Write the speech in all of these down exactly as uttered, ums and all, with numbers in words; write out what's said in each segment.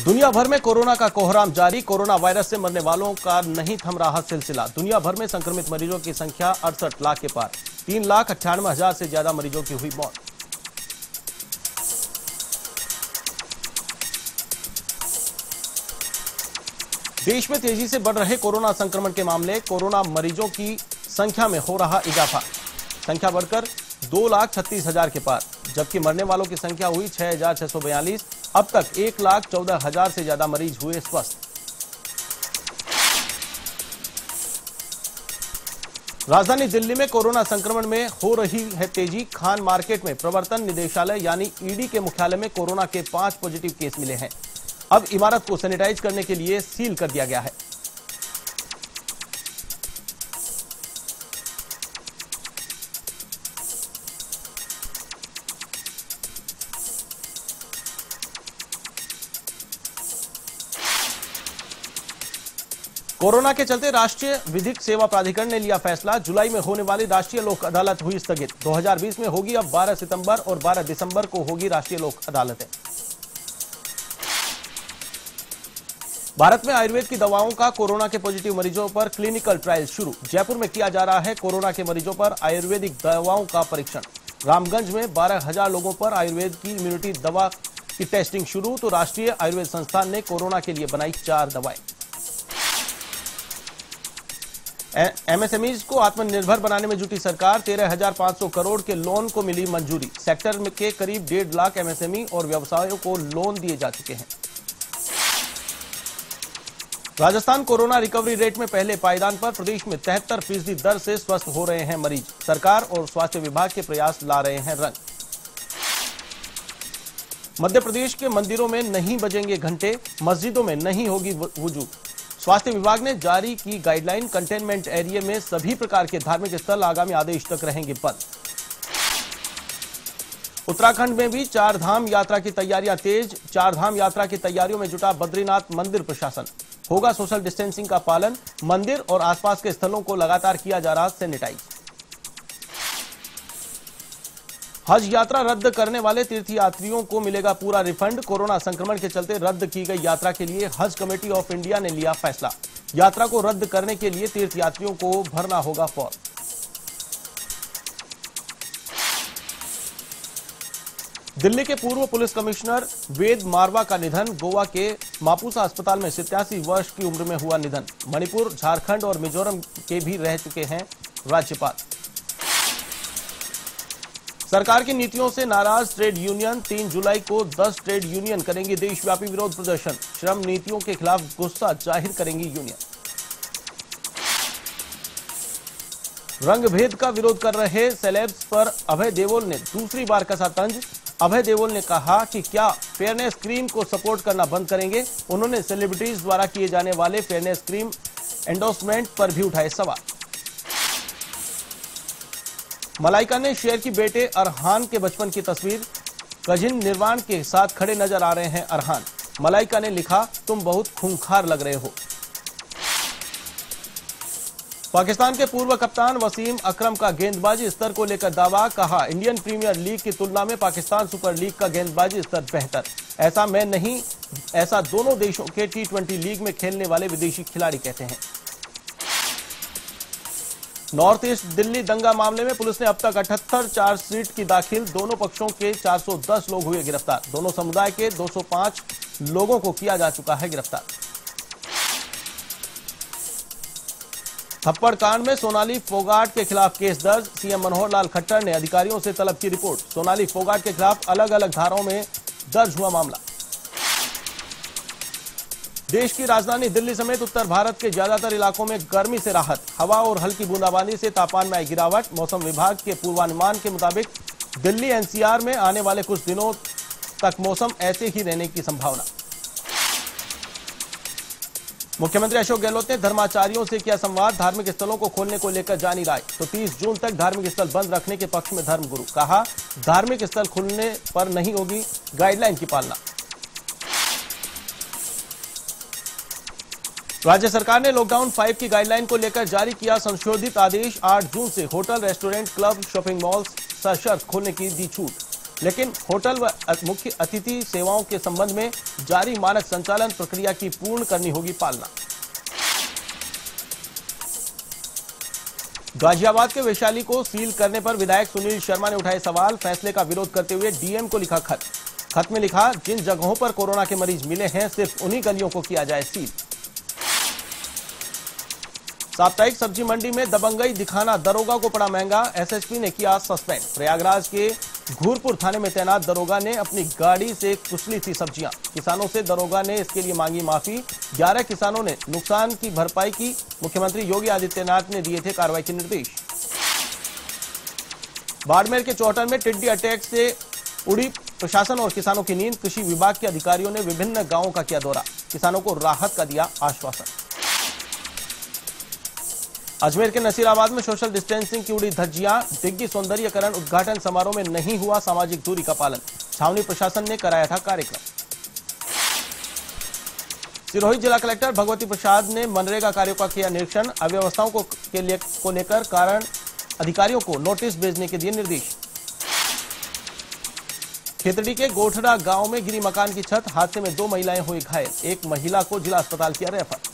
दुनिया भर में कोरोना का कोहराम जारी। कोरोना वायरस से मरने वालों का नहीं थम रहा सिलसिला। दुनिया भर में संक्रमित मरीजों की संख्या अड़सठ लाख के पार। तीन लाख अट्ठानवे हजार से ज्यादा मरीजों की हुई मौत। देश में तेजी से बढ़ रहे कोरोना संक्रमण के मामले। कोरोना मरीजों की संख्या में हो रहा इजाफा। संख्या बढ़कर दो लाख छत्तीस हजार के पार, जबकि मरने वालों की संख्या हुई छह हजार छह सौ बयालीस। अब तक एक लाख चौदह हजार से ज्यादा मरीज हुए स्वस्थ। राजधानी दिल्ली में कोरोना संक्रमण में हो रही है तेजी। खान मार्केट में प्रवर्तन निदेशालय यानी ईडी के मुख्यालय में कोरोना के पांच पॉजिटिव केस मिले हैं। अब इमारत को सैनिटाइज करने के लिए सील कर दिया गया है। कोरोना के चलते राष्ट्रीय विधिक सेवा प्राधिकरण ने लिया फैसला। जुलाई में होने वाली राष्ट्रीय लोक अदालत हुई स्थगित। दो हज़ार बीस में होगी अब बारह सितंबर और बारह दिसंबर को होगी राष्ट्रीय लोक अदालतें। भारत में आयुर्वेद की दवाओं का कोरोना के पॉजिटिव मरीजों पर क्लिनिकल ट्रायल शुरू। जयपुर में किया जा रहा है कोरोना के मरीजों पर आयुर्वेदिक दवाओं का परीक्षण। रामगंज में बारह हजार लोगों पर आयुर्वेद की इम्यूनिटी दवा की टेस्टिंग शुरू। तो राष्ट्रीय आयुर्वेद संस्थान ने कोरोना के लिए बनाई चार दवाएं। एमएसएमईज को आत्मनिर्भर बनाने में जुटी सरकार। तेरह हजार पांच सौ करोड़ के लोन को मिली मंजूरी। सेक्टर के करीब डेढ़ लाख एमएसएमई और व्यवसायों को लोन दिए जा चुके हैं। राजस्थान कोरोना रिकवरी रेट में पहले पायदान पर। प्रदेश में तिहत्तर फीसदी दर से स्वस्थ हो रहे हैं मरीज। सरकार और स्वास्थ्य विभाग के प्रयास ला रहे हैं रंग। मध्य प्रदेश के मंदिरों में नहीं बजेंगे घंटे। मस्जिदों में नहीं होगी वुजू। स्वास्थ्य विभाग ने जारी की गाइडलाइन। कंटेनमेंट एरिया में सभी प्रकार के धार्मिक स्थल आगामी आदेश तक रहेंगे बंद। उत्तराखंड में भी चार धाम यात्रा की तैयारियां तेज। चार धाम यात्रा की तैयारियों में जुटा बद्रीनाथ मंदिर प्रशासन। होगा सोशल डिस्टेंसिंग का पालन। मंदिर और आसपास के स्थलों को लगातार किया जा रहा सैनिटाइज। हज यात्रा रद्द करने वाले तीर्थयात्रियों को मिलेगा पूरा रिफंड। कोरोना संक्रमण के चलते रद्द की गई यात्रा के लिए हज कमेटी ऑफ इंडिया ने लिया फैसला। यात्रा को रद्द करने के लिए तीर्थयात्रियों को भरना होगा फॉर्म। दिल्ली के पूर्व पुलिस कमिश्नर वेद मारवा का निधन। गोवा के मापुसा अस्पताल में सत्तासी वर्ष की उम्र में हुआ निधन। मणिपुर, झारखंड और मिजोरम के भी रह चुके हैं राज्यपाल। सरकार की नीतियों से नाराज ट्रेड यूनियन। तीन जुलाई को दस ट्रेड यूनियन करेंगी देशव्यापी विरोध प्रदर्शन। श्रम नीतियों के खिलाफ गुस्सा जाहिर करेंगी यूनियन। रंगभेद का विरोध कर रहे सेलेब्स पर अभय देओल ने दूसरी बार कसा तंज। अभय देओल ने कहा कि क्या फेयरनेस क्रीम को सपोर्ट करना बंद करेंगे। उन्होंने सेलिब्रिटीज द्वारा किए जाने वाले फेयरनेस क्रीम एंडोर्समेंट पर भी उठाए सवाल। मलाइका ने शेयर की बेटे अरहान के बचपन की तस्वीर। कजिन निर्वाण के साथ खड़े नजर आ रहे हैं अरहान। मलाइका ने लिखा, तुम बहुत खूंखार लग रहे हो। पाकिस्तान के पूर्व कप्तान वसीम अकरम का गेंदबाजी स्तर को लेकर दावा। कहा, इंडियन प्रीमियर लीग की तुलना में पाकिस्तान सुपर लीग का गेंदबाजी स्तर बेहतर। ऐसा मैं नहीं, ऐसा दोनों देशों के टी ट्वेंटी लीग में खेलने वाले विदेशी खिलाड़ी कहते हैं। नॉर्थ ईस्ट दिल्ली दंगा मामले में पुलिस ने अब तक अठहत्तर चार्जशीट की दाखिल। दोनों पक्षों के चार सौ दस लोग हुए गिरफ्तार। दोनों समुदाय के दो सौ पांच लोगों को किया जा चुका है गिरफ्तार। थप्पड़ कांड में सोनाली फोगाट के खिलाफ केस दर्ज। सीएम मनोहर लाल खट्टर ने अधिकारियों से तलब की रिपोर्ट। सोनाली फोगाट के खिलाफ अलग अलग धाराओं में दर्ज हुआ मामला। देश की राजधानी दिल्ली समेत उत्तर भारत के ज्यादातर इलाकों में गर्मी से राहत। हवा और हल्की बूंदाबांदी से तापमान में आई गिरावट। मौसम विभाग के पूर्वानुमान के मुताबिक दिल्ली एनसीआर में आने वाले कुछ दिनों तक मौसम ऐसे ही रहने की संभावना। मुख्यमंत्री अशोक गहलोत ने धर्माचार्यों से किया संवाद। धार्मिक स्थलों को खोलने को लेकर जानी राय। तो तीस जून तक धार्मिक स्थल बंद रखने के पक्ष में धर्मगुरु। कहा, धार्मिक स्थल खुलने पर नहीं होगी गाइडलाइन की पालना। राज्य सरकार ने लॉकडाउन फाइव की गाइडलाइन को लेकर जारी किया संशोधित आदेश। आठ जून से hotel, restaurant, club, shopping malls सशर्त खोलने की दी छूट। लेकिन होटल व मुख्य अतिथि सेवाओं के संबंध में जारी मानक संचालन प्रक्रिया की पूर्ण करनी होगी पालना। गाजियाबाद के वैशाली को सील करने पर विधायक सुनील शर्मा ने उठाए सवाल। फैसले का विरोध करते हुए डीएम को लिखा खत। खत में लिखा, जिन जगहों पर कोरोना के मरीज मिले हैं सिर्फ उन्हीं गलियों को किया जाए सील। साप्ताहिक सब्जी मंडी में दबंगई दिखाना दरोगा को पड़ा महंगा। एसएसपी ने किया सस्पेंड। प्रयागराज के घूरपुर थाने में तैनात दरोगा ने अपनी गाड़ी से कुचली थी सब्जियां। किसानों से दरोगा ने इसके लिए मांगी माफी। ग्यारह किसानों ने नुकसान की भरपाई की। मुख्यमंत्री योगी आदित्यनाथ ने दिए थे कार्रवाई के निर्देश। बाड़मेर के चौहटन में टिड्डी अटैक से उड़ी प्रशासन और किसानों की नींद। कृषि विभाग के अधिकारियों ने विभिन्न गांवों का किया दौरा। किसानों को राहत का दिया आश्वासन। अजमेर के नसीराबाद में सोशल डिस्टेंसिंग की उड़ी धज्जियां। डिग्गी सौंदर्यकरण उद्घाटन समारोह में नहीं हुआ सामाजिक दूरी का पालन। छावनी प्रशासन ने कराया था कार्यक्रम। सिरोही जिला कलेक्टर भगवती प्रसाद ने मनरेगा कार्यों का किया निरीक्षण। अव्यवस्थाओं को के लिए को लेकर कारण अधिकारियों को नोटिस भेजने के दिए निर्देश। खेतड़ी के गोठड़ा गांव में गिरी मकान की छत। हादसे में दो महिलाएं हुई घायल। एक महिला को जिला अस्पताल किया रेफर।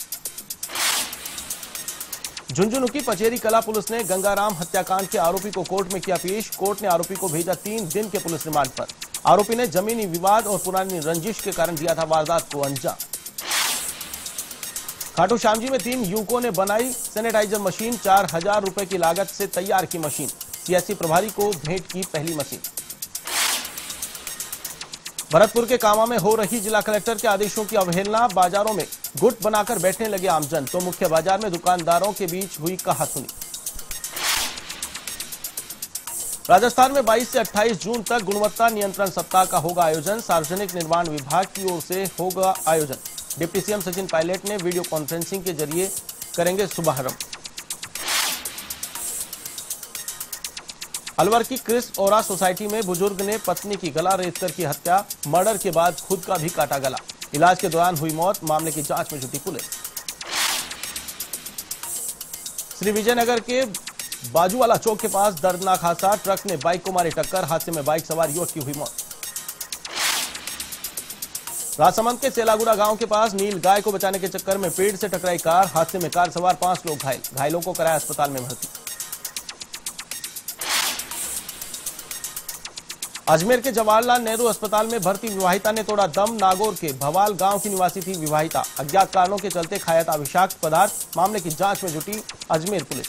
झुंझुनू की पचेरी कला पुलिस ने गंगाराम हत्याकांड के आरोपी को कोर्ट में किया पेश। कोर्ट ने आरोपी को भेजा तीन दिन के पुलिस रिमांड पर। आरोपी ने जमीनी विवाद और पुरानी रंजिश के कारण दिया था वारदात को अंजाम। खाटू श्यामजी में तीन युवकों ने बनाई सैनिटाइजर मशीन। चार हजार रुपए की लागत से तैयार की मशीन। सीएससी प्रभारी को भेंट की पहली मशीन। भरतपुर के कामा में हो रही जिला कलेक्टर के आदेशों की अवहेलना। बाजारों में गुट बनाकर बैठने लगे आमजन तो मुख्य बाजार में दुकानदारों के बीच हुई कहासुनी। राजस्थान में बाईस से अट्ठाईस जून तक गुणवत्ता नियंत्रण सप्ताह का होगा आयोजन। सार्वजनिक निर्माण विभाग की ओर से होगा आयोजन। डिप्टी सीएम सचिन पायलट ने वीडियो कॉन्फ्रेंसिंग के जरिए करेंगे शुभारंभ। अलवर की क्रिस ओरा सोसाइटी में बुजुर्ग ने पत्नी की गला रेतकर की हत्या। मर्डर के बाद खुद का भी काटा गला। इलाज के दौरान हुई मौत। मामले की जांच में जुटी पुलिस। श्री विजयनगर के बाजूवाला चौक के पास दर्दनाक हादसा। ट्रक ने बाइक को मारी टक्कर। हादसे में बाइक सवार युवक की हुई मौत। राजसमंद के सेलागुड़ा गांव के पास नील गाय को बचाने के चक्कर में पेड़ से टकराई कार। हादसे में कार सवार पांच लोग घायल। घायलों को कराया अस्पताल में भर्ती। अजमेर के जवाहरलाल नेहरू अस्पताल में भर्ती विवाहिता ने तोड़ा दम। नागौर के भवाल गांव की निवासी थी विवाहिता। अज्ञात कारणों के चलते खाया था विषाक्त पदार्थ। मामले की जांच में जुटी अजमेर पुलिस।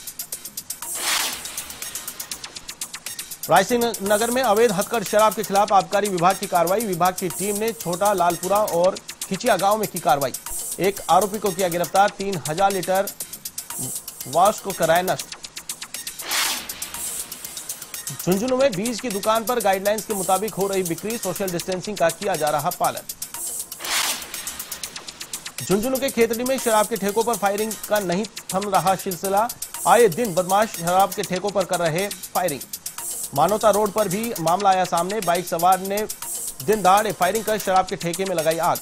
रायसिंह नगर में अवैध हथकढ़ शराब के खिलाफ आबकारी विभाग की कार्रवाई। विभाग की टीम ने छोटा लालपुरा और खिचिया गांव में की कार्रवाई। एक आरोपी को किया गिरफ्तार। तीन हजार लीटर वाश को कराया नष्ट। झुंझुनू में बीज की दुकान पर गाइडलाइंस के मुताबिक हो रही बिक्री। सोशल डिस्टेंसिंग का किया जा रहा पालन। झुंझुनू के खेतड़ी में शराब के ठेकों पर फायरिंग का नहीं थम रहा सिलसिला। आए दिन बदमाश शराब के ठेकों पर कर रहे फायरिंग। मानवता रोड पर भी मामला आया सामने। बाइक सवार ने दिन दहाड़े फायरिंग कर शराब के ठेके में लगाई आग।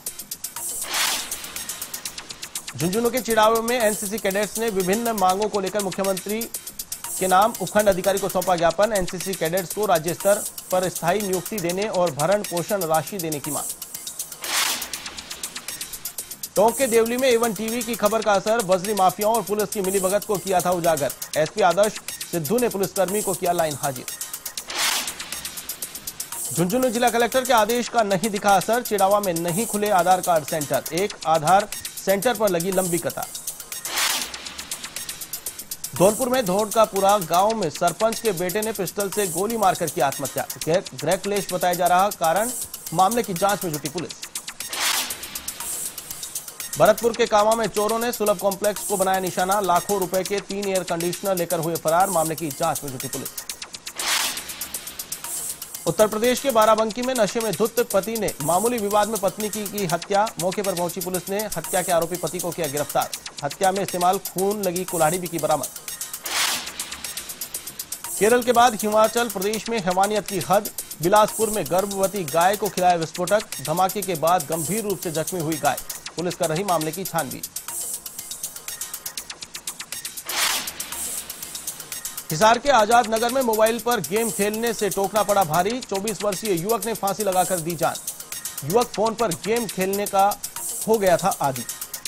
झुंझुनू के चिड़ावे में एनसीसी कैडेट्स ने विभिन्न मांगों को लेकर मुख्यमंत्री के नाम उपखंड अधिकारी को सौंपा ज्ञापन। एनसीसी कैडेट्स को राज्य स्तर पर स्थायी नियुक्ति देने और भरण पोषण राशि देने की मांग। टोंक के देवली में एवन टीवी की खबर का असर। बजरी माफियाओं और पुलिस की मिलीभगत को किया था उजागर। एसपी आदर्श सिद्धू ने पुलिसकर्मी को किया लाइन हाजिर। झुंझुनू जिला कलेक्टर के आदेश का नहीं दिखा असर। चिड़ावा में नहीं खुले आधार कार्ड सेंटर। एक आधार सेंटर पर लगी लंबी कतार। धौलपुर में धोड़कापुरा गांव में सरपंच के बेटे ने पिस्टल से गोली मारकर की आत्महत्या। गृह क्लेश बताया जा रहा कारण। मामले की जांच में जुटी पुलिस। भरतपुर के कामा में चोरों ने सुलभ कॉम्प्लेक्स को बनाया निशाना। लाखों रुपए के तीन एयर कंडीशनर लेकर हुए फरार। मामले की जांच में जुटी पुलिस। उत्तर प्रदेश के बाराबंकी में नशे में धुत पति ने मामूली विवाद में पत्नी की, की हत्या। मौके पर पहुंची पुलिस ने हत्या के आरोपी पति को किया गिरफ्तार। हत्या में इस्तेमाल खून लगी कुल्हाड़ी भी की बरामद। केरल के बाद हिमाचल प्रदेश में हैवानियत की हद। बिलासपुर में गर्भवती गाय को खिलाया विस्फोटक। धमाके के बाद गंभीर रूप से जख्मी हुई गाय। पुलिस कर रही मामले की छानबीन। हिसार के आजाद नगर में मोबाइल पर गेम खेलने से टोकना पड़ा भारी। चौबीस वर्षीय युवक ने फांसी लगाकर दी जान। युवक फोन पर गेम खेलने का हो गया था आदी।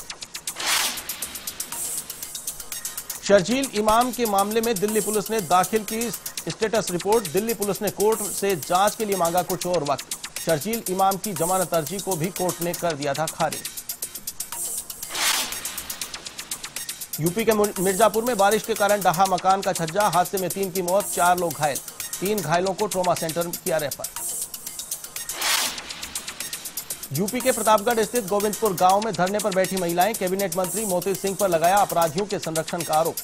शर्जील इमाम के मामले में दिल्ली पुलिस ने दाखिल की स्टेटस रिपोर्ट। दिल्ली पुलिस ने कोर्ट से जांच के लिए मांगा कुछ और वक्त। शर्जील इमाम की जमानत अर्जी को भी कोर्ट ने कर दिया था खारिज। यूपी के मिर्जापुर में बारिश के कारण ढहा मकान का छज्जा। हादसे में तीन की मौत, चार लोग घायल। तीन घायलों को ट्रॉमा सेंटर में किया रेफर। यूपी के प्रतापगढ़ स्थित गोविंदपुर गांव में धरने पर बैठी महिलाएं। कैबिनेट मंत्री मोती सिंह पर लगाया अपराधियों के संरक्षण का आरोप।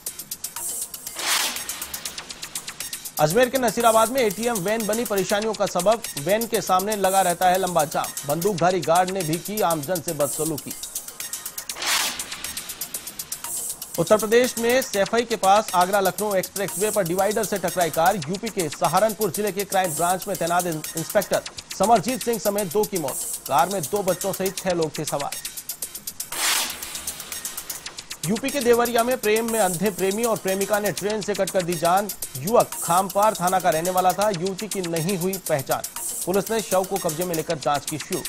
अजमेर के नसीराबाद में एटीएम वैन बनी परेशानियों का सबब। वैन के सामने लगा रहता है लंबा जाम। बंदूकधारी गार्ड ने भी की आमजन से बदसलूकी। उत्तर प्रदेश में सैफई के पास आगरा लखनऊ एक्सप्रेसवे पर डिवाइडर से टकराई कार। यूपी के सहारनपुर जिले के क्राइम ब्रांच में तैनात इंस्पेक्टर समरजीत सिंह समेत दो की मौत। कार में दो बच्चों सहित छह लोग थे सवार। यूपी के देवरिया में प्रेम में अंधे प्रेमी और प्रेमिका ने ट्रेन से कटकर दी जान। युवक खामपार थाना का रहने वाला था। युवती की नहीं हुई पहचान। पुलिस ने शव को कब्जे में लेकर जांच की शुरू।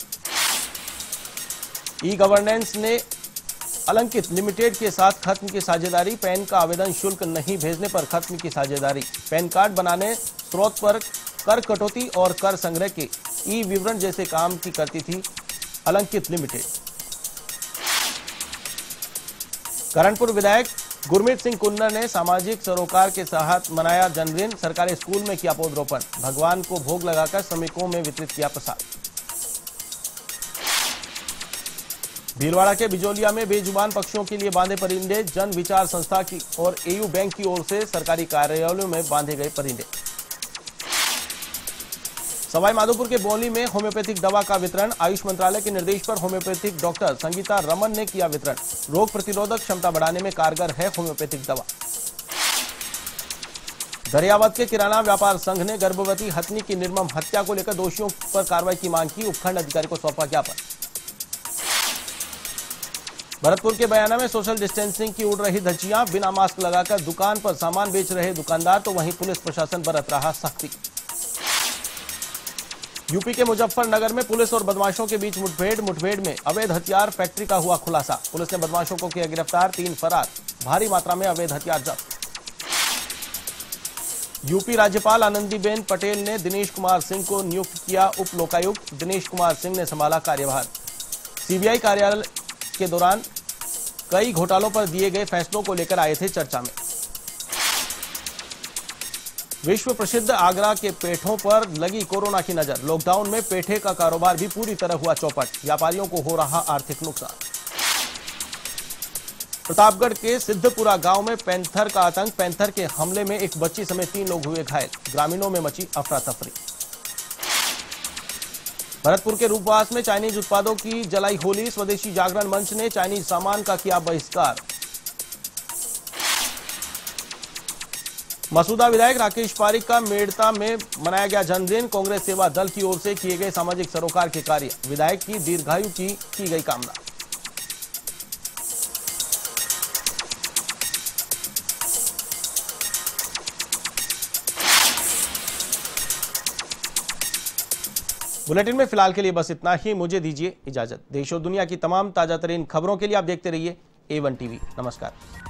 ई गवर्नेंस ने अलंकित लिमिटेड के साथ खत्म की साझेदारी। पैन का आवेदन शुल्क नहीं भेजने पर खत्म की साझेदारी। पैन कार्ड बनाने, स्रोत पर कर कटौती और कर संग्रह के ई विवरण जैसे काम की करती थी अलंकित लिमिटेड। करणपुर विधायक गुरमीत सिंह कुन्नर ने सामाजिक सरोकार के साथ मनाया जन्मदिन। सरकारी स्कूल में किया पौधरोपण। भगवान को भोग लगाकर श्रमिकों में वितरित किया प्रसाद। भीलवाड़ा के बिजोलिया में बेजुबान पक्षियों के लिए बांधे परिंदे। जन विचार संस्था की और एयू बैंक की ओर से सरकारी कार्यालयों में बांधे गए परिंदे। सवाई माधोपुर के बोली में होम्योपैथिक दवा का वितरण। आयुष मंत्रालय के निर्देश पर होम्योपैथिक डॉक्टर संगीता रमन ने किया वितरण। रोग प्रतिरोधक क्षमता बढ़ाने में कारगर है होम्योपैथिक दवा। दरियावत के किराना व्यापार संघ ने गर्भवती हथनी की निर्मम हत्या को लेकर दोषियों पर कार्रवाई की मांग की। उपखंड अधिकारी को सौंपा ज्ञापन। भरतपुर के बयाना में सोशल डिस्टेंसिंग की उड़ रही धज्जियां। बिना मास्क लगाकर दुकान पर सामान बेच रहे दुकानदार तो वहीं पुलिस प्रशासन बरत रहा सख्ती। यूपी के मुजफ्फरनगर में पुलिस और बदमाशों के बीच मुठभेड़। मुठभेड़ में अवैध हथियार फैक्ट्री का हुआ खुलासा। पुलिस ने बदमाशों को किया गिरफ्तार। तीन फरार। भारी मात्रा में अवैध हथियार जब्त। यूपी राज्यपाल आनंदीबेन पटेल ने दिनेश कुमार सिंह को नियुक्त किया उप लोकायुक्त। दिनेश कुमार सिंह ने संभाला कार्यभार। सीबीआई कार्यालय के दौरान कई घोटालों पर दिए गए फैसलों को लेकर आए थे चर्चा में। विश्व प्रसिद्ध आगरा के पेठों पर लगी कोरोना की नजर। लॉकडाउन में पेठे का कारोबार भी पूरी तरह हुआ चौपट। व्यापारियों को हो रहा आर्थिक नुकसान। प्रतापगढ़ के सिद्धपुरा गांव में पैंथर का आतंक। पैंथर के हमले में एक बच्ची समेत तीन लोग हुए घायल। ग्रामीणों में मची अफरा तफरी। भरतपुर के रूपवास में चाइनीज उत्पादों की जलाई होली। स्वदेशी जागरण मंच ने चाइनीज सामान का किया बहिष्कार। मसूदा विधायक राकेश पारिक का मेड़ता में मनाया गया जन्मदिन। कांग्रेस सेवा दल की ओर से किए गए सामाजिक सरोकार के कार्य। विधायक की दीर्घायु की की गई कामना। बुलेटिन में फिलहाल के लिए बस इतना ही। मुझे दीजिए इजाजत। देश और दुनिया की तमाम ताजा तरीन खबरों के लिए आप देखते रहिए ए वन टीवी। नमस्कार।